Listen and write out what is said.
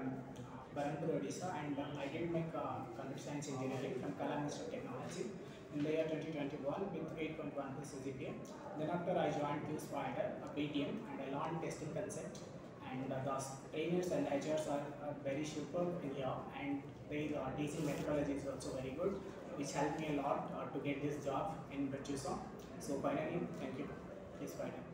from Barampur, Odisha, and I did my computer science engineering from Kalam Institute of Technology in the year 2021 with 8.1 CGPA. Then after I joined Q Spider, a PTM, and I learned testing concept. And the trainers and HRs are very superb in here, and their teaching methodology is also very good, which helped me a lot to get this job in Virtusa. So finally, thank you, Q Spider.